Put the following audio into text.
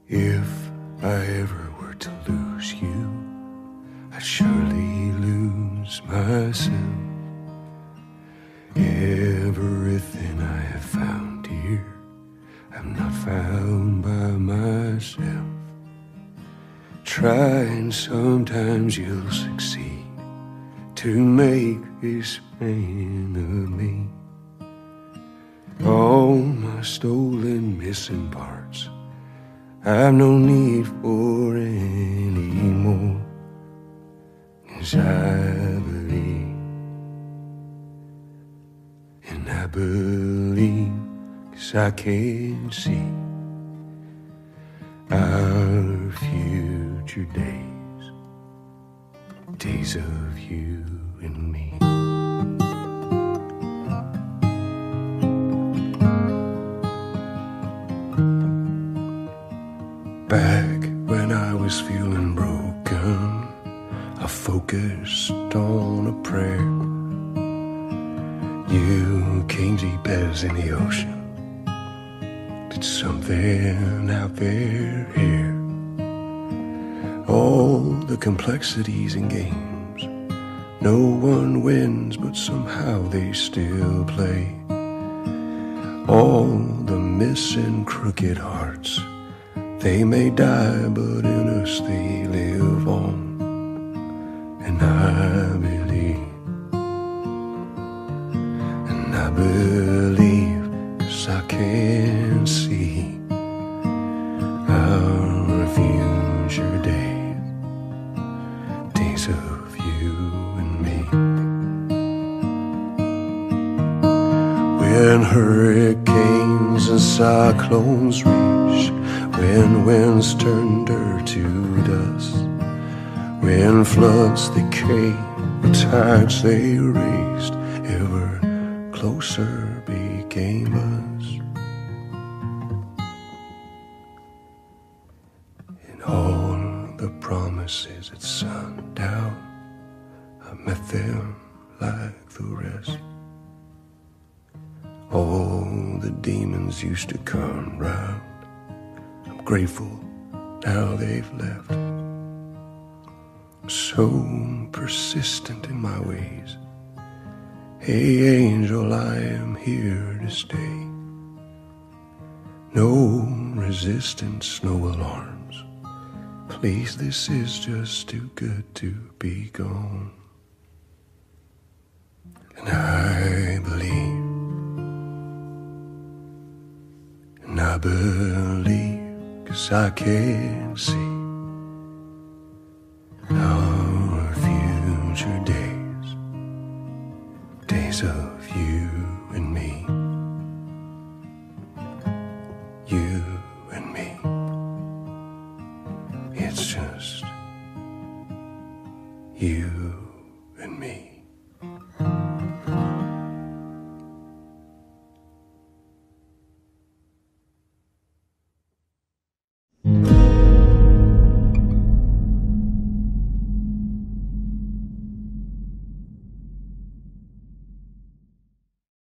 If I ever were to lose you, I'd surely lose myself. Everything I have found here, I'm not found by myself. Try and sometimes you'll succeed to make this man of me. All my stolen missing parts I've no need for anymore, 'cause I believe, and I believe 'cause I can see our future days, days of you and me. Back when I was feeling broken, I focused on a prayer. You came deep as in the ocean, did something out there here. All the complexities and games, no one wins, but somehow they still play. All the missing crooked hearts, they may die, but in us they live on. And I believe, and I believe, 'cause I can see our future days, days of you and me. When hurricanes and cyclones reach, when winds turn dirt to dust, when floods they came, the tides they raised, ever closer became us. And all the promises at sundown, I met them like the rest. All the demons used to come round, grateful now they've left. So persistent in my ways, hey angel, I am here to stay. No resistance, no alarms, please, this is just too good to be gone. And I believe, and I believe, 'cause I can see our future days, days of you and me, you and me. It's just you